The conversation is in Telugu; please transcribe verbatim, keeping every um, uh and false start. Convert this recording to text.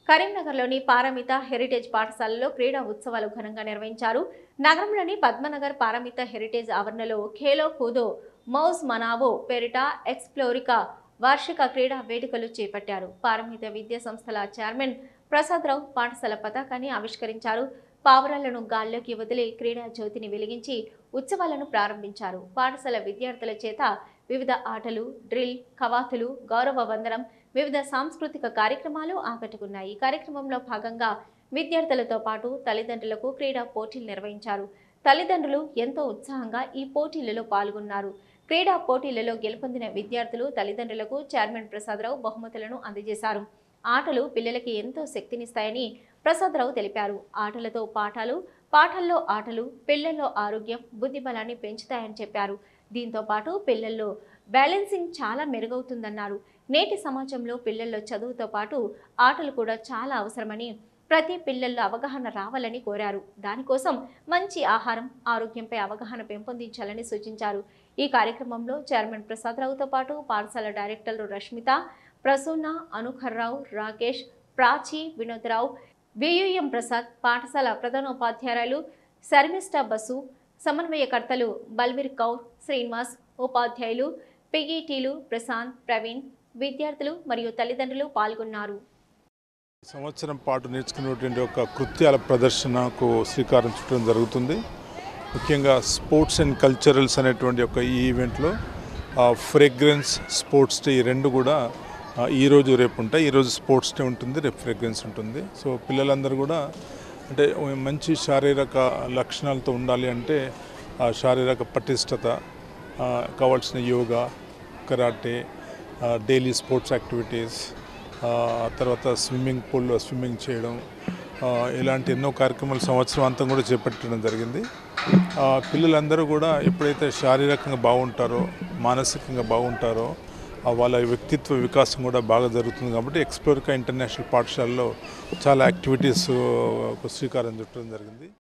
కరీంనగర్లోని పారమిత హెరిటేజ్ పాఠశాలలో క్రీడా ఉత్సవాలు ఘనంగా నిర్వహించారు. నగరంలోని పద్మనగర్ పారమిత హెరిటేజ్ ఆవరణలో ఖేలో కూదో మౌజ్ మనావో పేరిట ఎక్స్ప్లోరికా వార్షిక క్రీడా వేడుకలు చేపట్టారు. పారమిత విద్యా సంస్థల చైర్మన్ ప్రసాదరావు పాఠశాల పతాకాన్ని ఆవిష్కరించారు. పావురాలను గాల్లోకి వదిలి క్రీడా జ్యోతిని వెలిగించి ఉత్సవాలను ప్రారంభించారు. పాఠశాల విద్యార్థుల చేత వివిధ ఆటలు, డ్రిల్, కవాతులు, గౌరవ వందనం, వివిధ సాంస్కృతిక కార్యక్రమాలు ఆకట్టుకున్నాయి. ఈ కార్యక్రమంలో భాగంగా విద్యార్థులతో పాటు తల్లిదండ్రులకు క్రీడా పోటీలు నిర్వహించారు. తల్లిదండ్రులు ఎంతో ఉత్సాహంగా ఈ పోటీలలో పాల్గొన్నారు. క్రీడా పోటీలలో గెలుపొందిన విద్యార్థులు తల్లిదండ్రులకు చైర్మన్ ప్రసాదరావు బహుమతులను అందజేశారు. ఆటలు పిల్లలకి ఎంతో శక్తినిస్తాయని ప్రసాదరావు తెలిపారు. ఆటలతో పాఠాలు, పాఠాల్లో ఆటలు పిల్లల్లో ఆరోగ్యం, బుద్ధి బలాన్ని పెంచుతాయని చెప్పారు. దీంతో పాటు పిల్లల్లో బ్యాలెన్సింగ్ చాలా మెరుగవుతుందన్నారు. నేటి సమాజంలో పిల్లల్లో చదువుతో పాటు ఆటలు కూడా చాలా అవసరమని, ప్రతి పిల్లల్లో అవగాహన రావాలని కోరారు. దానికోసం మంచి ఆహారం, ఆరోగ్యంపై అవగాహన పెంపొందించాలని సూచించారు. ఈ కార్యక్రమంలో చైర్మన్ ప్రసాదరావుతో పాటు పాఠశాల డైరెక్టర్లు రష్మిత, ప్రసూన, అనుఖర్రావు, రాకేష్, ప్రాచి, వినోద్రావు, వియుఎం ప్రసాద్, పాఠశాల ప్రధానోపాధ్యాయులు శర్మిష్ఠా బసు, సమన్వయకర్తలు బల్వీర్ కౌర్, శ్రీనివాస్, ఉపాధ్యాయులు, పిఈటీలు ప్రశాంత్, ప్రవీణ్, విద్యార్థులు మరియు తల్లిదండ్రులు పాల్గొన్నారు. సంవత్సరం పాటు నేర్చుకున్నటువంటి ఒక కృత్యాల ప్రదర్శనకు శ్రీకారం చుట్టడం జరుగుతుంది. ముఖ్యంగా స్పోర్ట్స్ అండ్ కల్చరల్స్ అనేటువంటి ఒక ఈ ఈవెంట్లో ఫ్రేగ్రెన్స్, స్పోర్ట్స్ డే ఈ రెండు కూడా ఈరోజు రేపు ఉంటాయి. ఈరోజు స్పోర్ట్స్ డే ఉంటుంది, రేపు ఫ్రేగ్రెన్స్ ఉంటుంది. సో పిల్లలందరూ కూడా అంటే మంచి శారీరక లక్షణాలతో ఉండాలి అంటే ఆ శారీరక పటిష్టత కావాల్సిన yoga, karate, daily sports activities, తర్వాత స్విమ్మింగ్ పూల్లో స్విమ్మింగ్ చేయడం, ఇలాంటి ఎన్నో కార్యక్రమాలు సంవత్సరం అంతా కూడా చేపట్టడం జరిగింది. పిల్లలందరూ కూడా ఎప్పుడైతే శారీరకంగా బాగుంటారో, మానసికంగా బాగుంటారో వాళ్ళ వ్యక్తిత్వ వికాసం కూడా బాగా జరుగుతుంది. కాబట్టి ఎక్స్ప్లోరికా ఇంటర్నేషనల్ పాఠశాలలో చాలా యాక్టివిటీస్ శ్రీకారం చుట్టడం జరిగింది.